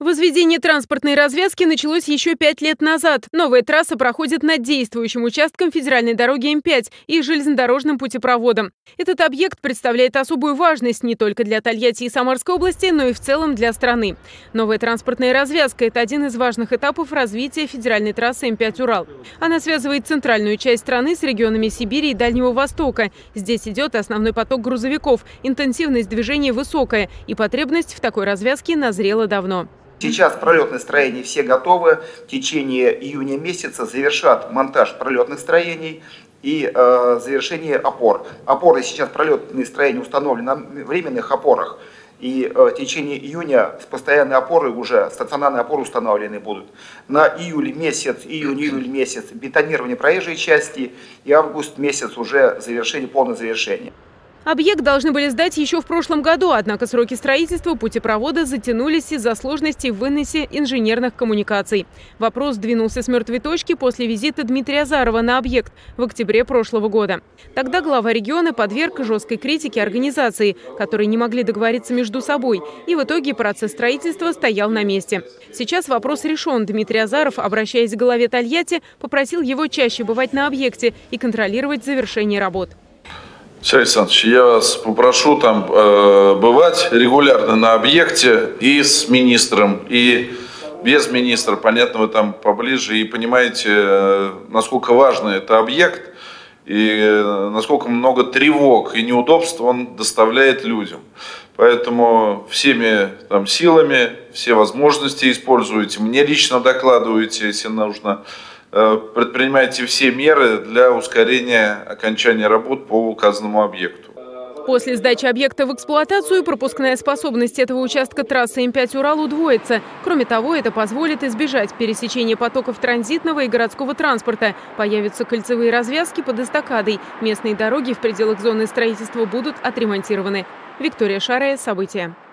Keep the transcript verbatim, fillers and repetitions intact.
Возведение транспортной развязки началось еще пять лет назад. Новая трасса проходит над действующим участком федеральной дороги М пять и железнодорожным путепроводом. Этот объект представляет особую важность не только для Тольятти и Самарской области, но и в целом для страны. Новая транспортная развязка – это один из важных этапов развития федеральной трассы М пять Урал. Она связывает центральную часть страны с регионами Сибири и Дальнего Востока. Здесь идет основной поток грузовиков, интенсивность движения высокая, и потребность в такой развязке назрела давно. Сейчас пролетные строения все готовы. В течение июня месяца завершат монтаж пролетных строений и э, завершение опор. Опоры сейчас пролетные строения установлены на временных опорах. И э, в течение июня постоянные опоры уже, стационарные опоры установлены будут. На июль месяц, июнь-июль месяц бетонирование проезжей части и август месяц уже завершение, полное завершение. Объект должны были сдать еще в прошлом году, однако сроки строительства путепровода затянулись из-за сложностей в выносе инженерных коммуникаций. Вопрос сдвинулся с мертвой точки после визита Дмитрия Азарова на объект в октябре прошлого года. Тогда глава региона подверг жесткой критике организации, которые не могли договориться между собой, и в итоге процесс строительства стоял на месте. Сейчас вопрос решен. Дмитрий Азаров, обращаясь к главе Тольятти, попросил его чаще бывать на объекте и контролировать завершение работ. Сергей Александрович, я вас попрошу там э, бывать регулярно на объекте и с министром, и без министра. Понятно, вы там поближе и понимаете, э, насколько важный это объект и э, насколько много тревог и неудобств он доставляет людям. Поэтому всеми там силами, все возможности используйте. Мне лично докладывайте, если нужно. Предпринимайте все меры для ускорения окончания работ по указанному объекту. После сдачи объекта в эксплуатацию пропускная способность этого участка трассы М пять Урал удвоится. Кроме того, это позволит избежать пересечения потоков транзитного и городского транспорта. Появятся кольцевые развязки под эстакадой. Местные дороги в пределах зоны строительства будут отремонтированы. Виктория Шарая, события.